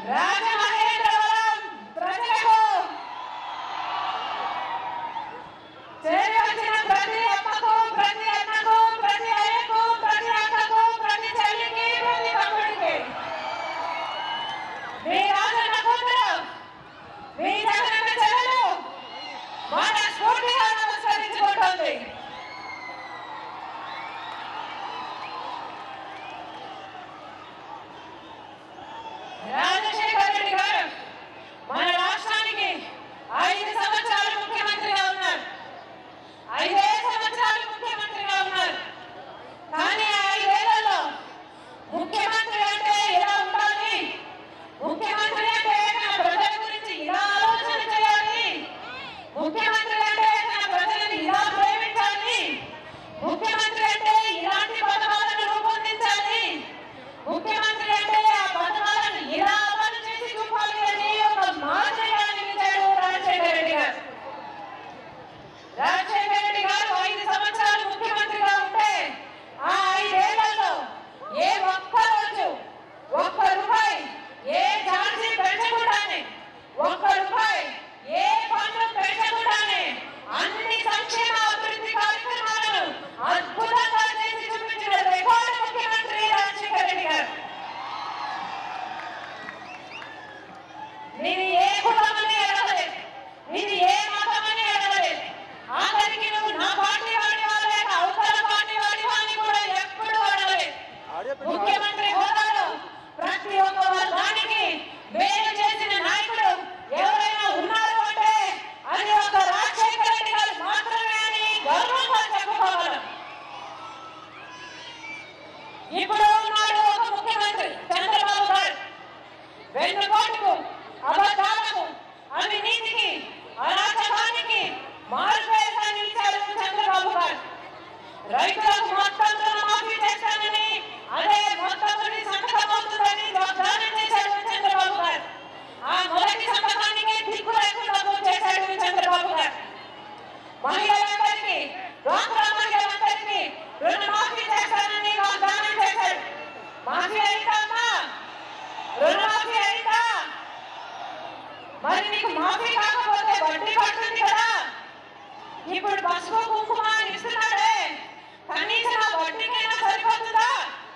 రాజమహేంద్రవరం ప్రజలకు చేరవలసిన ప్రతి అమ్మకు, ప్రతి అన్నకు, ప్రతి అయ్యకు, ప్రతి అక్కకు, ప్రతి చెల్లికి, ప్రతి తమ్ముడికి మీ రాజన్న కూతురు, మీ జగనన్న చెల్లెలు మన స్ఫూర్తిగా నమస్కరించుకుంటుంది. రాజశేఖర్ రెడ్డి గారు మన రాష్ట్రానికి 5 సంవత్సరాలు ముఖ్యమంత్రిగా ఉన్నారు. 5 సంవత్సరాలు ముఖ్యమంత్రిగా ఉన్నారు. కానీ 5 ఏళ్లలో ముఖ్యమంత్రి అంటే ఇలా ఉండాలి, ముఖ్యమంత్రి అంటే తన ప్రజల గురించి ఇలా ఆలోచన చేయాలి, ముఖ్యమంత్రి అంటే తన ప్రజలను ఇలా ప్రేమించాలి, ముఖ్యమంత్రి అంటే ఇలాంటి పథకాలను రూపొందించాలి, ముఖ్యమంత్రి అంటే ఆ పథకాలను ఇలా అమలు చేసి చూపాలి అని ఒక మార్గాన్ని ఇచ్చాడు రాజశేఖర రెడ్డి గారు. రాజశేఖర రెడ్డి గారు 5 సంవత్సరాలు ముఖ్యమంత్రిగా ఉంటే ఆ 5 ఏళ్లలో ఏ ఒక్క రోజు ఒక్క రూపాయి ఏ ఛార్జీ పెంచకుండానే, ఒక్క రూపాయి ఏ పన్ను పెంచకుండానే అన్ని సంక్షేమ అభివృద్ధి కార్యక్రమాలను అద్భుతంగా చేసి చూపించిన రికార్డు ముఖ్యమంత్రి రాజశేఖర రెడ్డి గారు. నేను ఏ కులమని అడగలేదు, నేను ఏ మతమని అడగలేదు, ఆఖరికి నువ్వు నా పార్టీ వాడివా లేక అవతల పార్టీ వాడివా అని కూడా ఎప్పుడు అడగలేదు. ముఖ్యమంత్రి హోదాలో ప్రతి ఒక్క వర్గానికి మేలు చేసిన నాయకుడు ఎవరైనా ఉన్నారు అంటే అది ఒక రాజశేఖర రెడ్డి గారు మాత్రమే అని గర్వంగా చెప్పుకోగలం. ఇప్పుడు ఉన్నాడు ఒక ముఖ్యమంత్రి చంద్రబాబు గారు. వెన్నుపోటుకు, అబద్ధాలకు, అవినీతికి, అరాచకానికి మారుపేరుగా నిలిచాడు చంద్రబాబు గారు. రైతులకు మొత్తం రుణమాఫీ చేస్తానని, అదే మొత్తం సంతకం అవుతుందని వాగ్దానం చేశాడు చంద్రబాబు గారు. ఆ మొదటి సంతకానికి దిక్కు లేకుండా చేశాడు చంద్రబాబు గారు. మహిళలందరికీ, డ్వాక్రా మహిళలందరికీ రుణమాఫీ చేస్తానని వాగ్దానం చేశాడు. మాఫీ అయిందా అమ్మా? రుణమాఫీ అయిందా? మరి నీకు మాఫీ కాకపోతే వడ్డీ పడుతుంది కదా. ఇప్పుడు పసుపు కుంకుమ ఇస్తున్నాడే, కనీసం ఆ వడ్డీకైనా సరిపోతుందా?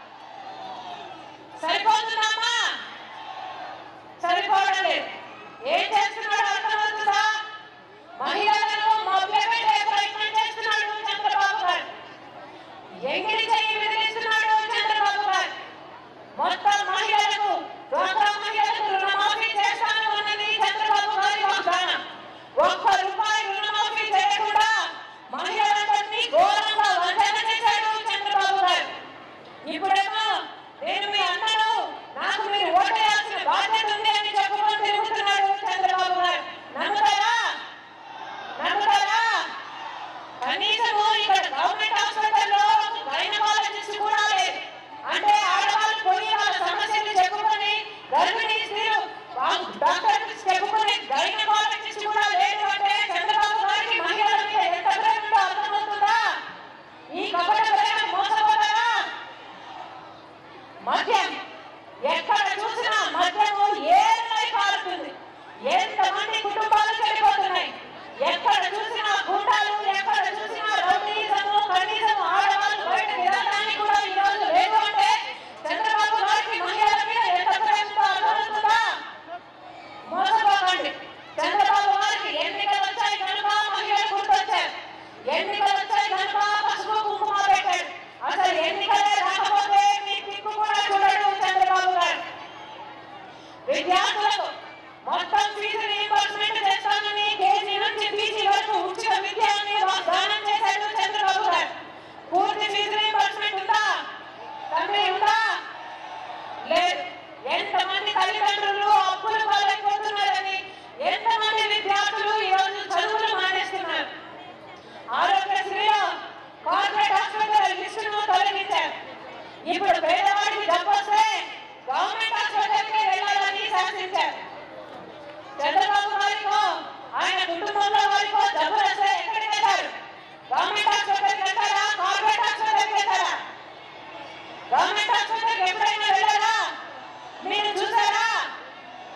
సరిపోతుందమ్మా? సరిపోవడం లేదు. ఏం చేస్తున్నాడు అర్థమవుతుందా? మహిళలను మభ్యపెట్టే ప్రయత్నం చేస్తున్నాడు చంద్రబాబు గారు. ఎంగిలి చెయ్యి విదిలిస్తున్నాడు చంద్రబాబు గారు. మొత్తం మహిళలకు, డ్వాక్రా మహిళలకు రుణమాఫీ చేస్తాను అన్నది చంద్రబాబు గారి వాగ్దానం. ఒక్క రూపాయి రుణమాఫీ చేయకుండా మహిళలందరినీ ఘోరంగా వంచన చేశాడు చంద్రబాబు గారు. ఇప్పుడేమో నేను మీ అన్నను, నాకు మీరు ఓటేయాల్సిన బాధ్యత ఉంది అని చెప్పుకొని తిరుగుతున్నాడు చంద్రబాబు గారు. నమ్ముతారా? నమ్ముతారా? కనీసము ఇక్కడ గవర్నమెంట్ హాస్పిటల్లో గైనకాలజిస్ట్ కూడా లేదు. అంటే ఆడవాళ్ళు పోయి వాళ్ళ సమస్యలు చెప్పుకొని, గర్భిణీ స్త్రీలు డాక్టర్ చెప్పుకొని గైనకాలజిస్ట్ కూడా లేదు అంటే చంద్రబాబు గారికి మహిళల మీద ఎంత ప్రేమ ఉందో అర్థమవుతుందా? ఈ కపట ప్రేమ మోసపోతారా? మద్యం ఎక్కడ చూసినా మద్యము ఏళ్ళై పారుతుంది. ఎంతమంది కుటుంబాలు చెడిపోతున్నాయి. ఎక్కడ చూసినా గుండాలు, ఎక్కడ చూసినా రౌడీజము, కనీసం ఆడవాళ్ళు బయట తిరగడానికి కూడా ఈ రోజు లేదు అంటే చంద్రబాబు గారికి మహిళల మీద ఎంత ప్రేమ ఉందో అర్థమవుతుందా? మోసపోకండి. చంద్రబాబు గారికి ఎన్నికలు వచ్చాయి కనుక మహిళలు గుర్తొచ్చారు. ఎన్నికలు వచ్చాయి కనుక పసుపు కుంకుమ పెట్టాడు. అసలు ఎన్నికలే రాకపోతే మీ దిక్కు కూడా చూడడు చంద్రబాబు గారు. విద్యార్థులకు మొత్తం ఫీజు రీయింబర్స్మెంట్ చేస్తానని, కేజీ నుంచి పీజీ వరకు ఉచిత విద్య అని వాగ్దానం చేశాడు చంద్రబాబు గారు. పూర్తి ఫీజు రీయింబర్స్మెంట్ ఉందా? తండ్రి ఉందా? లేదు. ఎంతమంది తల్లిదండ్రులు అప్పులు పాలైపోతున్నారని, ఎంతమంది విద్యార్థులు ఈరోజు చదువులు మానేస్తున్నారు. ఆరోగ్యశ్రీలో కార్పొరేట్ హాస్పిటల్ లిస్టును తొలగించారు. ఇప్పుడు పేదవాడికి డబ్బు వస్తే గవర్నమెంట్ హాస్పిటల్కి వెళ్ళాలని శాసించారు. చంద్రబాబు గారికో ఆయన కుటుంబంలో వారికో డబ్బులు వస్తే ఎక్కడికి వెళ్తారు? గవర్నమెంట్ హాస్పిటల్కి వెళ్తారా? కార్పొరేట్ హాస్పిటల్కి వెళ్తారా? గవర్నమెంట్ హాస్పిటల్కి ఎప్పుడైనా వెళ్ళారా? మీరు చూసారా?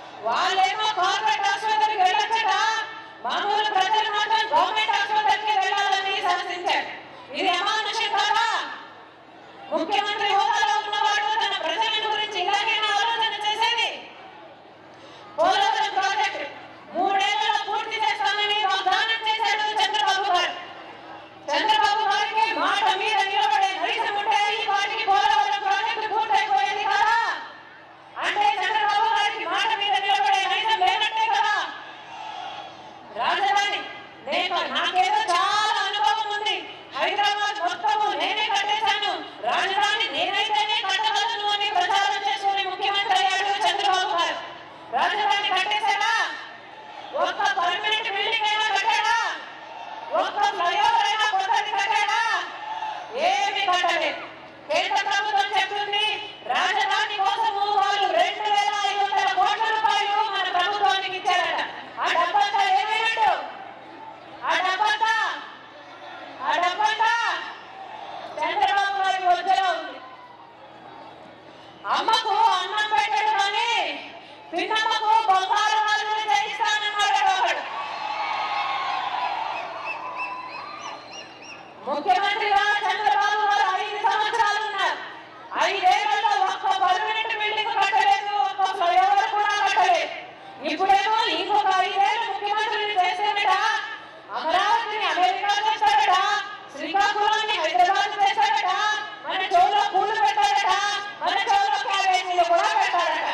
ముఖ్యమంత్రి హోదాలో ఉన్నవాడు తన ప్రజల గురించి ఇలాగే ఆలోచన చేసేది. పోలవరం ప్రాజెక్టు 3 ఏళ్లలో పూర్తి చేస్తామని వాగ్దానం చేశాడు చంద్రబాబు గారు. చంద్రబాబు గారికి మాట మీద నిలబడే నైజం ఉంటే ఈ పాటికి పోలవరం ప్రాజెక్టు పూర్తయిపోయేది కదా. అంటే చంద్రబాబు గారికి మాట మీద నిలబడే నైజం లేనట్టే కదా. రాజధాని నాకేదో చాలా అనుభవం ఉంది. హైదరాబాద్ మొత్తము నేనే కట్టేశాను, రాజధాని నేనైతేనే కట్టగలను అని ప్రచారం చేసుకుని ముఖ్యమంత్రి అయ్యాడు చంద్రబాబు గారు. రాజధాని కట్టేశాడా? ఒక్క పర్మనెంట్ బిల్డింగ్ అయినా కట్టాడా? ఒక్క ఫ్లైఓవర్ అయినా కొత్తది కట్టాడా? ఏమి కట్టలేదు. కేంద్ర ప్రభుత్వం చెప్తుంది రాజధాని కోసము వాళ్ళు 2,500 కోట్ల రూపాయలు మన ప్రభుత్వానికి ఇచ్చారట. ఆ డబ్బంతా ఏమైనట్టు? ఆ డబ్బంతా చంద్రబాబు గారి వద్దలో ఉంది. అమ్మకు అన్నం పెట్టాడు కానీ పిన్నమ్మకు బంగారు హాజరు చేయిస్తానన్నాడు ఒకడు. ముఖ్యమంత్రిగా చంద్రబాబు గారు 5 సంవత్సరాలు ఉన్నారు. 5 ఏళ్లలో ఒక్క పర్మనెంట్ బిల్డింగ్ కట్టలేదు, ఒక్క ఫ్లైఓవర్ కూడా కట్టలేదు. ఇప్పుడేమో ఇంకొక 5 ఏళ్ళు ముఖ్యమంత్రిని చేసేట అమరావతిని అమెరికా చేస్తాడట, శ్రీకాకుళాన్ని హైదరాబాద్ చేస్తాడట, మన చెవులో పూలు పెట్టాడట, మన చెవులో క్యాబేజీలు కూడా పెట్టాడట.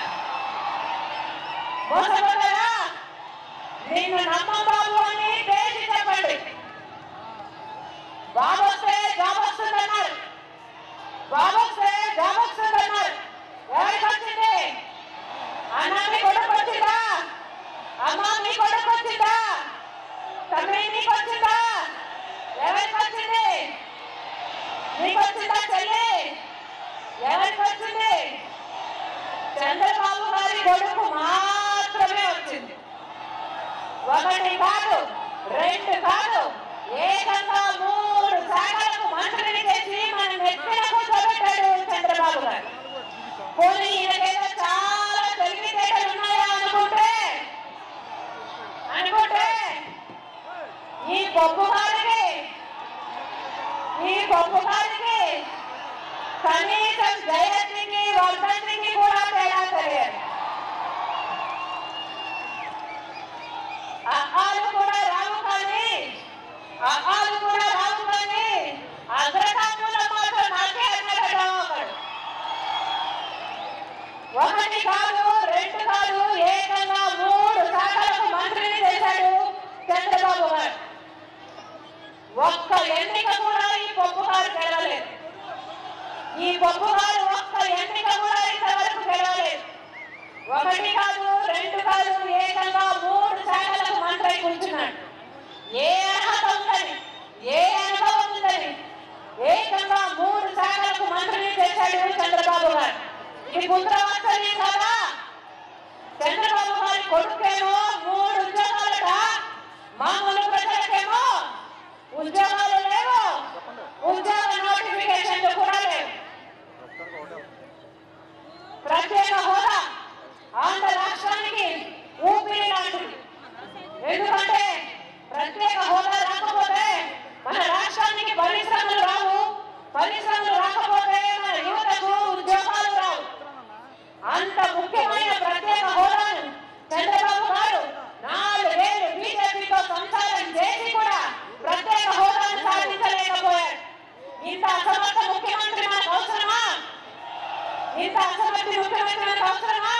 మోసపోతారా? నిన్ను నమ్మం బాబు అని పేసి చెప్పండి. బాబు వస్తే జాబ్ వస్తుందన్నారు, బాబు వస్తే జాబ్ వస్తుందన్నారు. ఎవరికి వచ్చింది? అన్న మీ కొడుకు వచ్చిందా? అమ్మ మీ కొడుకు వచ్చిందా? తమ్మి నీకు వచ్చిందా? ఎవరికి వచ్చింది? నీకు వచ్చిందా చెల్లి? ఎవరికి వచ్చింది? చంద్రబాబు గారి కొడుకు మాత్రమే వచ్చింది. 1 కాదు, 2 కాదు, ఏకంగా 3 శాఖలకు మంత్రిని చేసి మన నెత్తిన కూర్చోబెట్టాడు చంద్రబాబు గారు. పోనీ ఈయనకేదో చాలా తెలివితేటలు ఉన్నాయా అనుకుంటే ఈ పప్పు గారికి కనీసం జయత్రికి వర్ధంతికి కూడా తేడా తెలియదు. అహాలు కూడా రావు కానీ అగ్రతాముల మాట నాకే అన్నట్టు ఒకడు. 1 కాదు, 2 కాదు, ఏకంగా 3 శాఖలకు మంత్రిని చేశాడు చంద్రబాబు గారు. ఒక్క ఎన్నిక కూడా ఈ పప్పు గారు గెలవలేదు. ఈ పప్పు గారు ఒక్క ఎన్నిక కూడా ఇంతవరకు గెలవలేదు. 1 కాదు, 2 కాదు, ఏకంగా 3 శాఖలకు మంత్రి కూర్చున్నాడు. ఏ అర్హత ఉందని, ఏ అనుభవం ఉందని ఏకంగా 3 శాఖలకు మంత్రిని చేశాడు చంద్రబాబు గారు. ఇది పుత్రవాత్సల్యం కదా. చంద్రబాబు గారి కొడుకేమో 3 ఉద్యోగాలట, మామూలు ప్రజలకేమో ఉద్యోగాలు లేవు, ఉద్యోగ నోటిఫికేషన్లు కూడా లేవు. ప్రత్యేక హోదా ఆంధ్ర రాష్ట్రానికి ఊపిరి లాంటిది. ఎందుకంటే ప్రత్యేక హోదా రాకపోతే మన రాష్ట్రానికి పరిశ్రమలు రావు, పరిశ్రమలు రాకపోతే మన యువతకు ఉద్యోగాలు రావు. అంత ముఖ్యమైన ప్రత్యేక హోదాను చంద్రబాబు గారు 4 ఏళ్లు బీజేపీతో సంసారం చేసి కూడా ప్రత్యేక హోదాను సాధించలేకపోయాడు. ఇంత అసమర్థ ముఖ్యమంత్రి మనకు అవసరమా? ఇంత అసమర్థ ముఖ్యమంత్రి మనకు అవసరమా?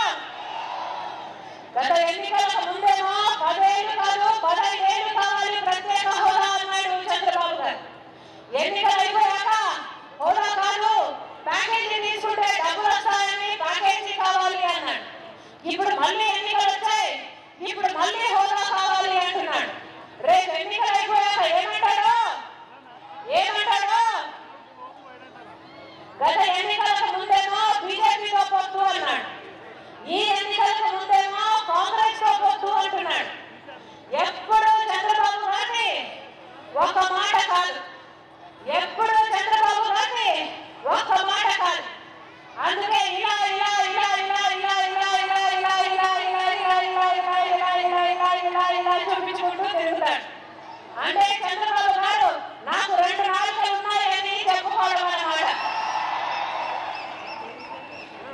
గత ఎన్నికలకు ముందేమో 10 ఏళ్లు కాదు 15 ఏళ్లు కావాలి ప్రత్యేక హోదా అన్నాడు చంద్రబాబు గారు. ఎన్నికలు అయిపోయాక హోదా కాదు, ప్యాకేజీ తీసుకుంటే డబ్బులు వస్తాయని ప్యాకేజీ కావాలి అన్నాడు. ఇప్పుడు మళ్ళీ ఎన్నికలు వచ్చాయి, ఇప్పుడు మళ్ళీ హోదా కావాలి అంటున్నాడు. రేపు ఎన్నికలు అయిపోయాక ఏమంటాడు? గత ఎన్నికలకు ముందేమో బీజేపీతో పొత్తు అన్నాడు, ఈ ఎన్నికలకు ముందేమో కాంగ్రెస్ తో పొత్తు అంటున్నాడు. ఎప్పుడు చంద్రబాబు గారిని ఒక మాట కాదు, ఎప్పుడు చంద్రబాబు గారిని ఒక్క మాట కాదు. అందుకే ఇలా ఇలా ఇలా ఇలా ఇలా ఇలా ఇలా ఇలా ఇలా ఇలా ఇలా ఇలా ఇలా ఇలా ఇలా ఇలా ఇలా ఇలా చూపించుకుంటూ తిరుగుతాడు. అంటే చంద్రబాబు గారు నాకు 2 నాలుకలు ఉన్నాయని చెప్పుకోవడం అన్నమాట.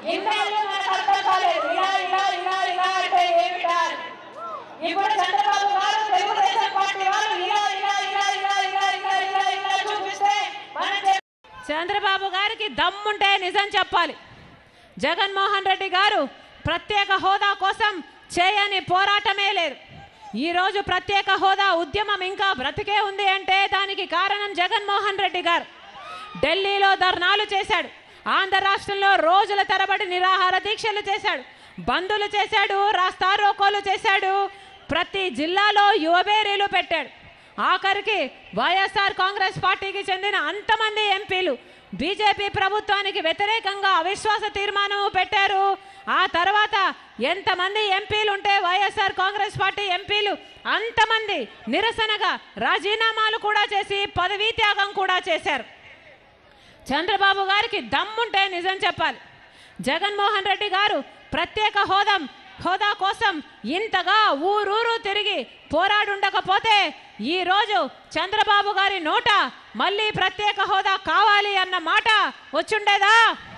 ఇన్నాళ్ళు మనకు అర్థం కాలేదు. ఇలా ఇలా ఇలా ఇలా అంటే ఏమిటా? ఇప్పుడు చంద్రబాబు గారు తెలుగుదేశం పార్టీ వాళ్ళు ఇలా ఇలా ఇలా ఇలా ఇలా ఇలా ఇలా ఇలా చూపిస్తే చంద్రబాబు గారికి దమ్ముంటే నిజం చెప్పాలి. జగన్మోహన్ రెడ్డి గారు ప్రత్యేక హోదా కోసం చేయని పోరాటమే లేదు. ఈరోజు ప్రత్యేక హోదా ఉద్యమం ఇంకా బ్రతికే ఉంది అంటే దానికి కారణం జగన్మోహన్ రెడ్డి గారు. ఢిల్లీలో ధర్నాలు చేశాడు, ఆంధ్ర రాష్ట్రంలో రోజుల తరబడి నిరాహార దీక్షలు చేశాడు, బందులు చేశాడు, రాస్తారోకోలు చేశాడు, ప్రతి జిల్లాలో యువబేరీలు పెట్టాడు. ఆఖరికి వైఎస్ఆర్ కాంగ్రెస్ పార్టీకి చెందిన అంతమంది ఎంపీలు బీజేపీ ప్రభుత్వానికి వ్యతిరేకంగా అవిశ్వాస తీర్మానం పెట్టారు. ఆ తర్వాత ఎంతమంది ఎంపీలు ఉంటే వైఎస్ఆర్ కాంగ్రెస్ పార్టీ ఎంపీలు అంతమంది నిరసనగా రాజీనామాలు కూడా చేసి పదవీ త్యాగం కూడా చేశారు. చంద్రబాబు గారికి దమ్ముంటే నిజం చెప్పాలి. జగన్మోహన్ రెడ్డి గారు ప్రత్యేక హోదా కోసం ఇంతగా ఊరూరు తిరిగి పోరాడుండకపోతే ఈరోజు చంద్రబాబు గారి నోట మళ్ళీ ప్రత్యేక హోదా కావాలి అన్న మాట వచ్చుండేదా?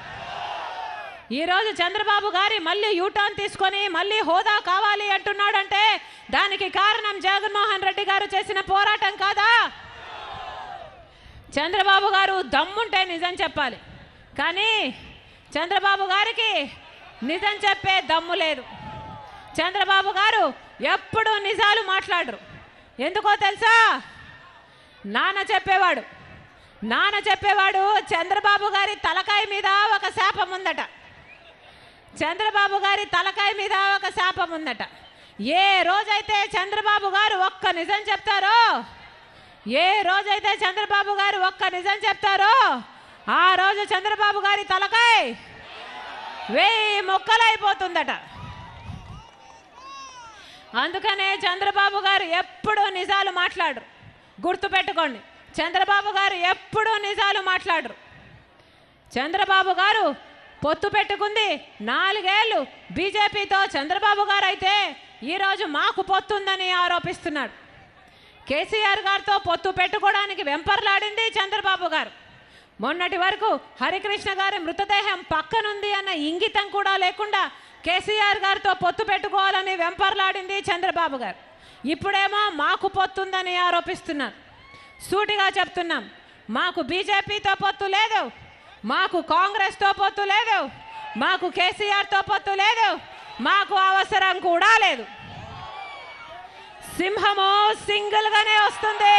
ఈరోజు చంద్రబాబు గారి మళ్ళీ యూటర్న్ తీసుకొని మళ్ళీ హోదా కావాలి అంటున్నాడంటే దానికి కారణం జగన్మోహన్ రెడ్డి గారు చేసిన పోరాటం కాదా? చంద్రబాబు గారు దమ్ముంటే నిజం చెప్పాలి. కానీ చంద్రబాబు గారికి నిజం చెప్పే దమ్ము లేదు. చంద్రబాబు గారు ఎప్పుడు నిజాలు మాట్లాడరు. ఎందుకో తెలుసా? నాన్న చెప్పేవాడు చంద్రబాబు గారి తలకాయ మీద ఒక శాపం ఉందట. చంద్రబాబు గారి తలకాయ మీద ఒక శాపం ఉందట. ఏ రోజైతే చంద్రబాబు గారు ఒక్క నిజం చెప్తారో ఆ రోజు చంద్రబాబు గారి తలకాయ 1000 ముక్కలైపోతుందట. అందుకనే చంద్రబాబు గారు ఎప్పుడూ నిజాలు మాట్లాడరు. గుర్తుపెట్టుకోండి, చంద్రబాబు గారు ఎప్పుడూ నిజాలు మాట్లాడరు. చంద్రబాబు గారు పొత్తు పెట్టుకుంది 4 ఏళ్ళు బీజేపీతో చంద్రబాబు గారు అయితే ఈరోజు మాకు పొత్తుందని ఆరోపిస్తున్నాడు. కేసీఆర్ గారితో పొత్తు పెట్టుకోవడానికి వెంపర్లాడింది చంద్రబాబు గారు. మొన్నటి వరకు హరికృష్ణ గారి మృతదేహం పక్కనుంది అన్న ఇంగితం కూడా లేకుండా కేసీఆర్ గారితో పొత్తు పెట్టుకోవాలని వెంపర్లాడింది చంద్రబాబు గారు. ఇప్పుడేమో మాకు పొత్తుందని ఆరోపిస్తున్నారు. సూటిగా చెప్తున్నాం, మాకు బీజేపీతో పొత్తు లేదు, మాకు కాంగ్రెస్తో పొత్తు లేదు, మాకు కేసీఆర్తో పొత్తు లేదు, మాకు అవసరం కూడా లేదు. సింహము సింగిల్గానే వస్తుంది.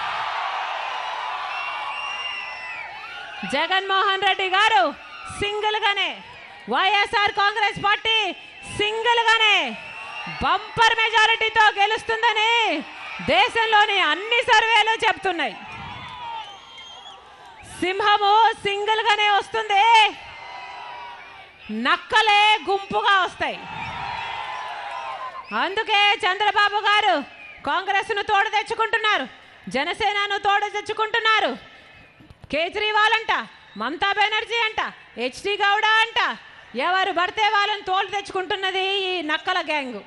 జగన్మోహన్ రెడ్డి గారు సింగిల్గానే, వైఎస్ఆర్ కాంగ్రెస్ పార్టీ సింగిల్గానే బంపర్ మెజారిటీతో గెలుస్తుందని దేశంలోని అన్ని సర్వేలు చెప్తున్నాయి. సింహము సింగిల్గానే వస్తుంది, నక్కలే గుంపుగా వస్తాయి. అందుకే చంద్రబాబు గారు కాంగ్రెస్ను తోడు తెచ్చుకుంటున్నారు, జనసేనను తోడు తెచ్చుకుంటున్నారు. కేజ్రీవాల్ అంట, మమతా బెనర్జీ అంట, హెచ్డి గౌడ అంట, ఎవరు పడితే వాళ్ళని తోడు తెచ్చుకుంటున్నది ఈ నక్కల గ్యాంగు.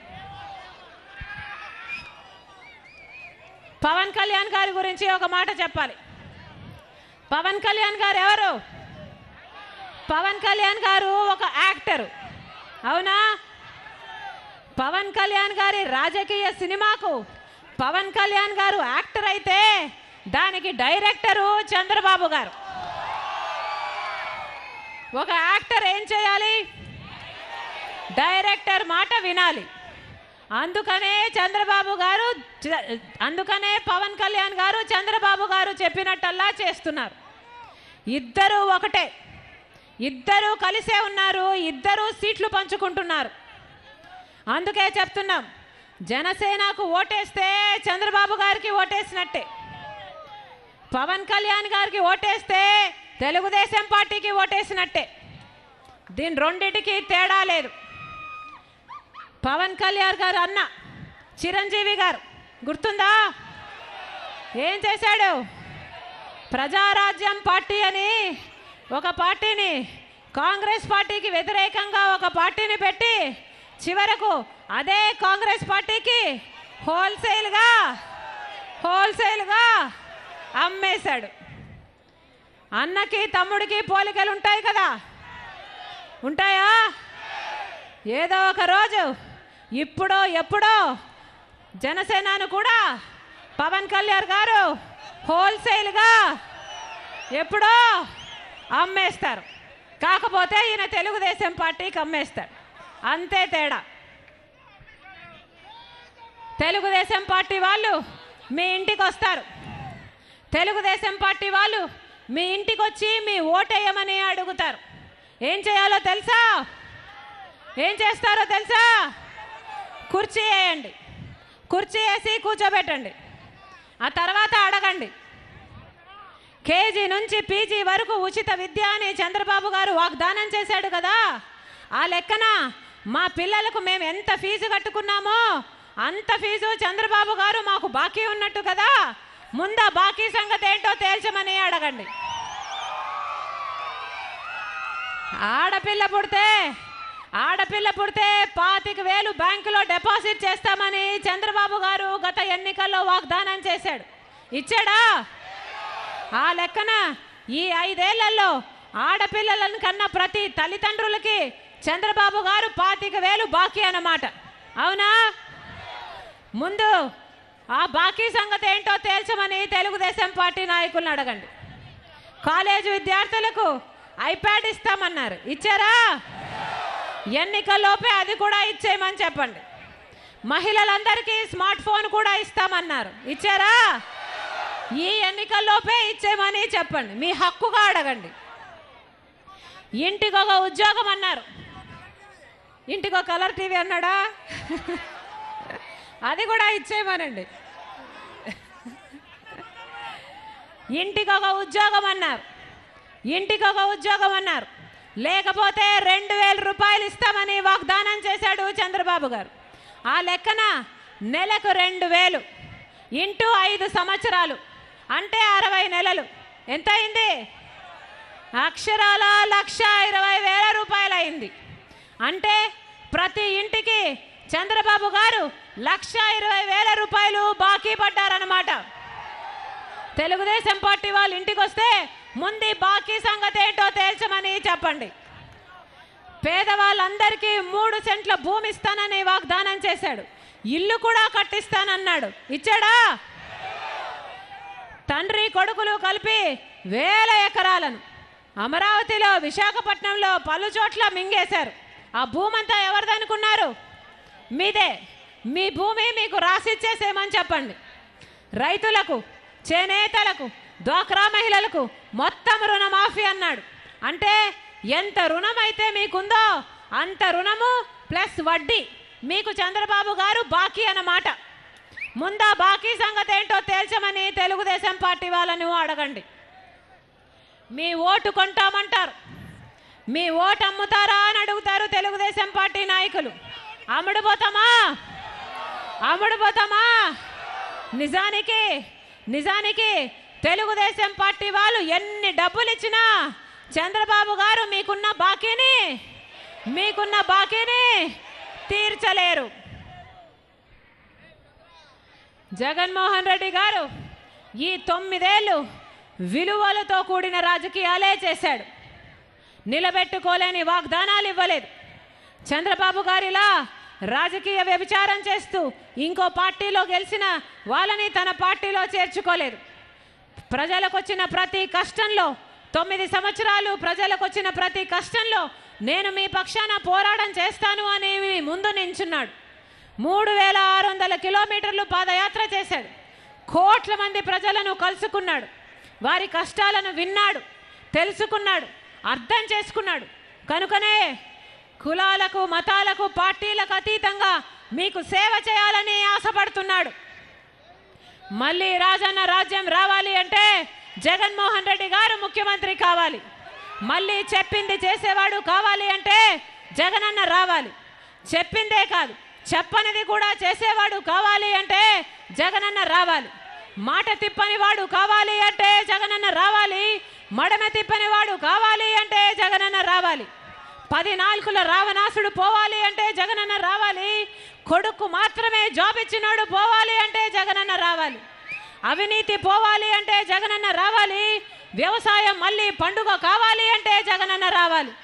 పవన్ కళ్యాణ్ గారి గురించి ఒక మాట చెప్పాలి. పవన్ కళ్యాణ్ గారు ఎవరు? పవన్ కళ్యాణ్ గారు ఒక యాక్టరు, అవునా? పవన్ కళ్యాణ్ గారి రాజకీయ సినిమాకు పవన్ కళ్యాణ్ గారు యాక్టర్ అయితే దానికి డైరెక్టరు చంద్రబాబు గారు. ఒక యాక్టర్ ఏం చేయాలి? డైరెక్టర్ మాట వినాలి. అందుకనే పవన్ కళ్యాణ్ గారు చంద్రబాబు గారు చెప్పినట్టల్లా చేస్తున్నారు. ఇద్దరు ఒకటే, ఇద్దరు కలిసే ఉన్నారు, ఇద్దరు సీట్లు పంచుకుంటున్నారు. అందుకే చెప్తున్నాం, జనసేనకు ఓటేస్తే చంద్రబాబు గారికి ఓటేసినట్టే, పవన్ కళ్యాణ్ గారికి ఓటేస్తే తెలుగుదేశం పార్టీకి ఓటేసినట్టే. దీని రెండింటికి తేడా లేదు. పవన్ కళ్యాణ్ గారు అన్న చిరంజీవి గారు గుర్తుందా? ఏం చేశాడు? ప్రజారాజ్యం పార్టీ అని ఒక పార్టీని, కాంగ్రెస్ పార్టీకి వ్యతిరేకంగా ఒక పార్టీని పెట్టి చివరకు అదే కాంగ్రెస్ పార్టీకి హోల్సేల్గా అమ్మేశాడు. అన్నకి తమ్ముడికి పోలికలు ఉంటాయి కదా. ఉంటాయా? ఏదో ఒక రోజు ఇప్పుడో ఎప్పుడో జనసేనను కూడా పవన్ కళ్యాణ్ గారు హోల్సేల్గా ఎప్పుడో అమ్మేస్తారు. కాకపోతే ఈయన తెలుగుదేశం పార్టీకి అమ్మేస్తాడు, అంతే తేడా. తెలుగుదేశం పార్టీ వాళ్ళు మీ ఇంటికి వస్తారు, తెలుగుదేశం పార్టీ వాళ్ళు మీ ఇంటికి వచ్చి మీ ఓటేయమని అడుగుతారు. ఏం చేయాలో తెలుసా? ఏం చేస్తారో తెలుసా? కుర్చీ వేయండి, కుర్చీ వేసి కూర్చోబెట్టండి. ఆ తర్వాత అడగండి, కేజీ నుంచి పీజీ వరకు ఉచిత విద్య అని చంద్రబాబు గారు వాగ్దానం చేశాడు కదా, ఆ లెక్కన మా పిల్లలకు మేము ఎంత ఫీజు కట్టుకున్నామో అంత ఫీజు చంద్రబాబు గారు మాకు బాకీ ఉన్నట్టు కదా, ముందా బాకీ సంగతి ఏంటో తేల్చమని అడగండి. ఆడపిల్ల పుడితే 25,000 బ్యాంకులో డిపాజిట్ చేస్తామని చంద్రబాబు గారు గత ఎన్నికల్లో వాగ్దానం చేశాడు. ఇచ్చాడా? ఆ లెక్కన ఈ 5 ఏళ్లలో ఆడపిల్లలను కన్నా ప్రతి తల్లిదండ్రులకి చంద్రబాబు గారు 25,000 బాకీ అన్నమాట. అవునా? ముందు ఆ బాకీ సంగతి ఏంటో తేల్చమని తెలుగుదేశం పార్టీ నాయకులను అడగండి. కాలేజీ విద్యార్థులకు ఐప్యాడ్ ఇస్తామన్నారు, ఇచ్చారా? ఎన్నికల్లోపే అది కూడా ఇచ్చేయమని చెప్పండి. మహిళలందరికీ స్మార్ట్ ఫోన్ కూడా ఇస్తామన్నారు, ఇచ్చారా? ఈ ఎన్నికల్లోపే ఇచ్చేయమని చెప్పండి, మీ హక్కుగా అడగండి. ఇంటికి ఒక ఉద్యోగం అన్నారు, ఇంటికి ఒక కలర్ టీవీ అన్నాడా? అది కూడా ఇచ్చేయమనండి. ఇంటికి ఒక ఉద్యోగం అన్నారు, ఇంటికి ఒక ఉద్యోగం అన్నారు, లేకపోతే 2,000 రూపాయలు ఇస్తామని వాగ్దానం చేశాడు చంద్రబాబు గారు. ఆ లెక్కన నెలకు 2,000 ఇంటూ 5 సంవత్సరాలు అంటే 60 నెలలు ఎంత అయింది? అక్షరాల 1,20,000 రూపాయలు అయింది. అంటే ప్రతి ఇంటికి చంద్రబాబు గారు 1,20,000 రూపాయలు బాకీ పడ్డారన్నమాట. తెలుగుదేశం పార్టీ వాళ్ళు ఇంటికి వస్తే ముందు బాకీ సంగతి ఏంటో తేల్చమని చెప్పండి. పేదవాళ్ళందరికీ 3 సెంట్ల భూమి ఇస్తానని వాగ్దానం చేశాడు, ఇల్లు కూడా కట్టిస్తానన్నాడు, ఇచ్చాడా? తండ్రి కొడుకులు కలిపి 1000 ఎకరాలను అమరావతిలో విశాఖపట్నంలో పలు చోట్ల మింగేశారు. ఆ భూమి అంతా ఎవరిదనుకున్నారు? మీదే. మీ భూమి మీకు రాసిచ్చేసేమని చెప్పండి. రైతులకు, చేనేతలకు, డ్వాక్రా మహిళలకు మొత్తం రుణమాఫీ అన్నాడు. అంటే ఎంత రుణం అయితే మీకుందో అంత రుణము ప్లస్ వడ్డీ మీకు చంద్రబాబు గారు బాకీ అన్నమాట. ముందా బాకీ సంగతి ఏంటో తేల్చమని తెలుగుదేశం పార్టీ వాళ్ళను అడగండి. మీ ఓటు కొంటామంటారు, మీ ఓటు అమ్ముతారా అని అడుగుతారు తెలుగుదేశం పార్టీ నాయకులు. అమ్ముడుపోతామా? అమ్ముడుపోతామా? నిజానికి తెలుగుదేశం పార్టీ వాళ్ళు ఎన్ని డబ్బులు ఇచ్చినా చంద్రబాబు గారు మీకున్న బాకీని తీర్చలేరు. జగన్మోహన్ రెడ్డి గారు ఈ 9 ఏళ్ళు విలువలతో కూడిన రాజకీయాలే చేశాడు, నిలబెట్టుకోలేని వాగ్దానాలు ఇవ్వలేదు. చంద్రబాబు గారిలా రాజకీయ వ్యభిచారం చేస్తూ ఇంకో పార్టీలో గెలిచిన వాళ్ళని తన పార్టీలో చేర్చుకోలేదు. ప్రజలకు వచ్చిన ప్రతి కష్టంలో 9 సంవత్సరాలు ప్రజలకు వచ్చిన ప్రతి కష్టంలో నేను మీ పక్షాన పోరాటం చేస్తాను అని ముందు నించున్నాడు. 3,600 కిలోమీటర్లు పాదయాత్ర చేశాడు, కోట్ల మంది ప్రజలను కలుసుకున్నాడు, వారి కష్టాలను విన్నాడు, తెలుసుకున్నాడు, అర్థం చేసుకున్నాడు. కనుకనే కులాలకు, మతాలకు, పార్టీలకు అతీతంగా మీకు సేవ చేయాలని ఆశపడుతున్నాడు. మళ్ళీ రాజన్న రాజ్యం రావాలి అంటే జగన్మోహన్ రెడ్డి గారు ముఖ్యమంత్రి కావాలి. మళ్ళీ చెప్పింది చేసేవాడు కావాలి అంటే జగనన్న రావాలి. చెప్పిందే కాదు, చెప్పనిది కూడా చేసేవాడు కావాలి అంటే జగనన్న రావాలి. మాట తిప్పని వాడు కావాలి అంటే జగనన్న రావాలి. మడమ తిప్పని వాడు కావాలి అంటే జగనన్న రావాలి. 10 నాలుకల రావణాసుడు పోవాలి అంటే జగనన్న రావాలి. కొడుకు మాత్రమే జాబ్ ఇచ్చినాడు పోవాలి అంటే జగనన్న రావాలి. అవినీతి పోవాలి అంటే జగనన్న రావాలి. వ్యవసాయం మళ్ళీ పండుగ కావాలి అంటే జగనన్న రావాలి.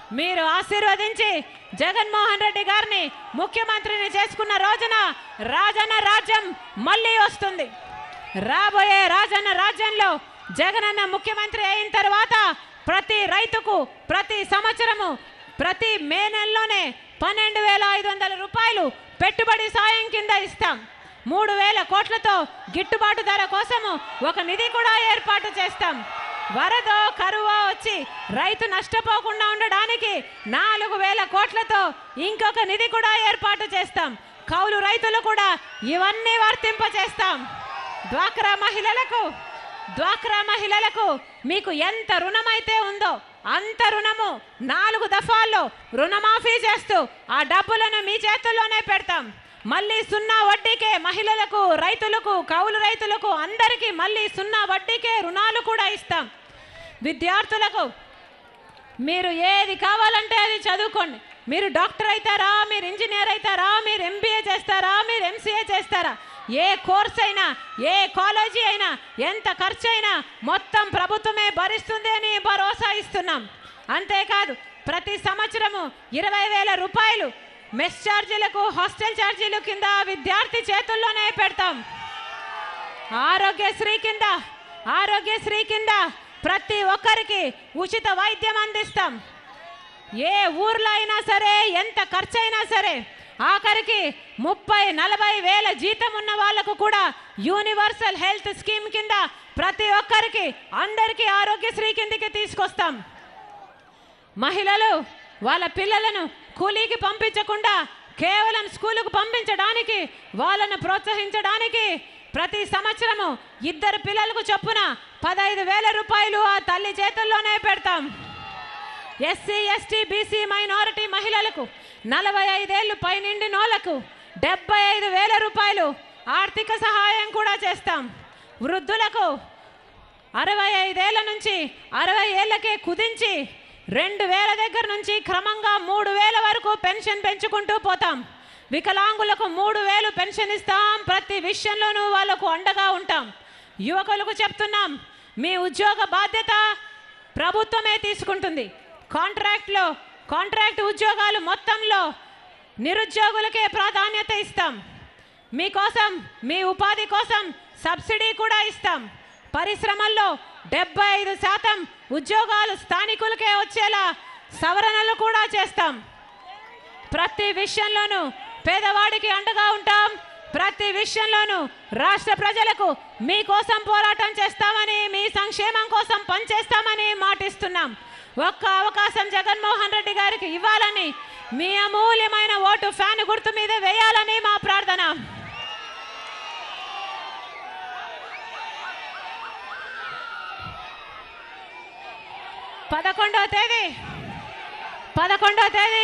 మీరు ఆశీర్వదించి జగన్మోహన్ రెడ్డి గారిని ముఖ్యమంత్రిని చేసుకున్న రోజున రాజన్న రాజ్యం మళ్ళీ వస్తుంది. రాబోయే రాజన్న రాజ్యంలో జగనన్న ముఖ్యమంత్రి అయిన తర్వాత ప్రతి రైతుకు ప్రతి సంవత్సరము ప్రతి మే నెలలోనే 12,500 రూపాయలు పెట్టుబడి సాయం కింద ఇస్తాం. 3,000 కోట్లతో గిట్టుబాటు ధర కోసము ఒక నిధి కూడా ఏర్పాటు చేస్తాం. వరదో కరువో వచ్చి రైతు నష్టపోకుండా ఉండడానికి 4,000 కోట్లతో ఇంకొక నిధి కూడా ఏర్పాటు చేస్తాం. కౌలు రైతులు కూడా ఇవన్నీ వర్తింపచేస్తాం. డ్వాక్రా మహిళలకు మీకు ఎంత రుణమైతే ఉందో అంత రుణము 4 దఫాల్లో రుణమాఫీ చేస్తూ ఆ డబ్బులను మీ చేతుల్లోనే పెడతాం. మళ్ళీ 0 వడ్డీకే మహిళలకు, రైతులకు, కౌలు రైతులకు అందరికీ మళ్ళీ 0 వడ్డీకే రుణాలు కూడా ఇస్తాం. విద్యార్థులకు మీరు ఏది కావాలంటే అది చదువుకోండి. మీరు డాక్టర్ అవుతారా, మీరు ఇంజనీర్ అవుతారా, మీరు ఎంబీఏ చేస్తారా, మీరు ఎంసీఏ చేస్తారా, ఏ కోర్స్ అయినా ఏ కాలేజీ అయినా ఎంత ఖర్చు అయినా మొత్తం ప్రభుత్వమే భరిస్తుంది అని భరోసా ఇస్తున్నాం. అంతేకాదు ప్రతి సంవత్సరము 20,000 రూపాయలు మెస్ ఛార్జీలకు, హాస్టల్ ఛార్జీలు కింద విద్యార్థి చేతుల్లోనే పెడతాం. ఆరోగ్యశ్రీ కింద ప్రతి ఒక్కరికి ఉచిత వైద్యం అందిస్తాం. ఏ ఊర్లో అయినా సరే ఎంత ఖర్చు అయినా సరే ఆఖరికి 30-40 వేల జీతం ఉన్న వాళ్ళకు కూడా యూనివర్సల్ హెల్త్ స్కీమ్ కింద ప్రతి ఒక్కరికి అందరికీ ఆరోగ్యశ్రీ కిందకి తీసుకొస్తాం. మహిళలు వాళ్ళ పిల్లలను కూలీకి పంపించకుండా కేవలం స్కూలుకు పంపించడానికి, వాళ్ళను ప్రోత్సహించడానికి ప్రతి సంవత్సరము 2 పిల్లలకు చొప్పున 15,000 రూపాయలు ఆ తల్లి చేతుల్లోనే పెడతాం. ఎస్సీ, ఎస్టీ, బీసీ, మైనారిటీ మహిళలకు 45 ఏళ్ళు పైనిండినోళ్లకు 75,000 రూపాయలు ఆర్థిక సహాయం కూడా చేస్తాం. వృద్ధులకు 65 ఏళ్ల నుంచి 60 ఏళ్లకే కుదించి 2,000 దగ్గర నుంచి క్రమంగా 3,000 వరకు పెన్షన్ పెంచుకుంటూ పోతాం. వికలాంగులకు 3,000 పెన్షన్ ఇస్తాం. ప్రతి విషయంలోనూ వాళ్ళకు అండగా ఉంటాం. యువకులకు చెప్తున్నాం, మీ ఉద్యోగ బాధ్యత ప్రభుత్వమే తీసుకుంటుంది. కాంట్రాక్ట్ ఉద్యోగాలు మొత్తంలో నిరుద్యోగులకే ప్రాధాన్యత ఇస్తాం. మీకోసం, మీ ఉపాధి కోసం సబ్సిడీ కూడా ఇస్తాం. పరిశ్రమల్లో 75% ఉద్యోగాలు స్థానికులకే వచ్చేలా సవరణలు కూడా చేస్తాం. ప్రతి విషయంలోనూ పేదవాడికి అండగా ఉంటాం. ప్రతి విషయంలోనూ రాష్ట్ర ప్రజలకు మీకోసం పోరాటం చేస్తామని, మీ సంక్షేమం కోసం పనిచేస్తామని మాటిస్తున్నాం. ఒక్క అవకాశం జగన్మోహన్ రెడ్డి గారికి ఇవ్వాలని, మీ అమూల్యమైన ఓటు ఫ్యాన్ గుర్తు మీద వేయాలని మా ప్రార్థన. పదకొండవ తేదీ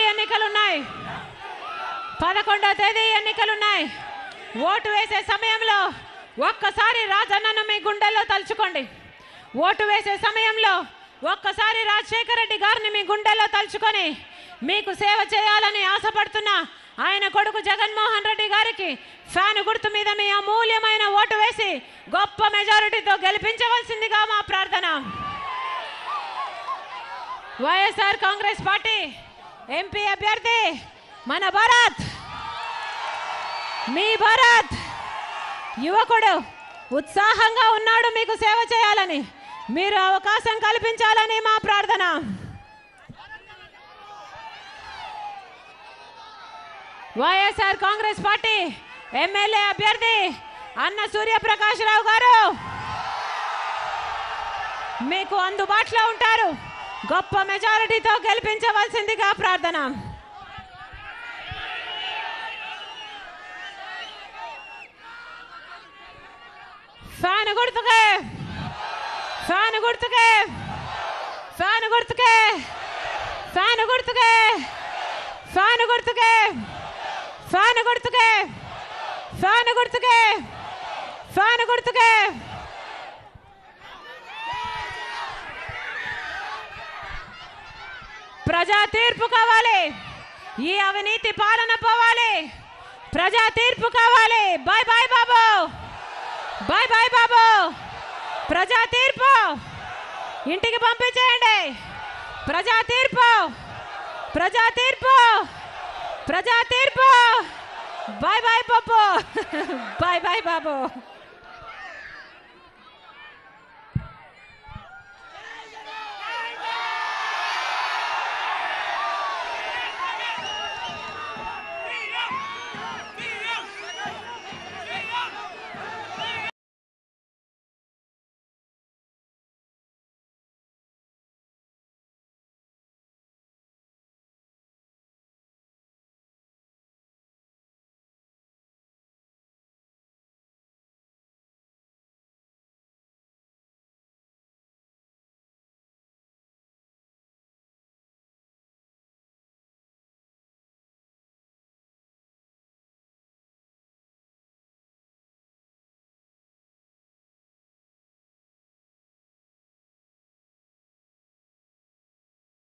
ఎన్నికలున్నాయి. ఓటు వేసే సమయంలో ఒక్కసారి రాజన్నను మీ గుండెల్లో తలుచుకోండి. ఓటు వేసే సమయంలో ఒక్కసారి రాజశేఖర రెడ్డి గారిని మీ గుండెల్లో తలుచుకొని మీకు సేవ చేయాలని ఆశపడుతున్న ఆయన కొడుకు జగన్మోహన్ రెడ్డి గారికి ఫ్యాన్ గుర్తు మీద మీ అమూల్యమైన ఓటు వేసి గొప్ప మెజారిటీతో గెలిపించవలసిందిగా మా ప్రార్థన. వైఎస్ఆర్ కాంగ్రెస్ పార్టీ ఎంపీ అభ్యర్థి మన భారత్, మీ భారత్ యువకుడు ఉత్సాహంగా ఉన్నాడు మీకు సేవ చేయాలని. మీరు అవకాశం కల్పించాలని మా ప్రార్థన. వైఎస్ఆర్ కాంగ్రెస్ పార్టీ ఎమ్మెల్యే అభ్యర్థి అన్న సూర్యప్రకాష్ రావు గారు మీకు అందుబాటులో ఉంటారు. గొప్ప మెజారిటీతో గెలిపించవలసిందిగా ప్రార్థన. ఫ్యాన్ గుర్తుకే, ఫ్యాన్ గుర్తుకే, ఫ్యాన్ గుర్తుకే, ఫ్యాన్ గుర్తుకే, ఫ్యాన్ గుర్తుకే, ఫ్యాన్ గుర్తుకే, ఫ్యాన్ గుర్తుకే, ఫ్యాన్ గుర్తుకే. ప్రజా తీర్పు కావాలి. ఈ అవినీతి పాలన పోవాలి. ప్రజా తీర్పు కావాలి. Bye bye Babu, bye bye Babu. ప్రజా తీర్పు ఇంటికి పంపించేయండి. ప్రజా తీర్పు ప్రజా తీర్పు, ప్రజా తీర్పు. Bye bye Babu, bye bye బాబు.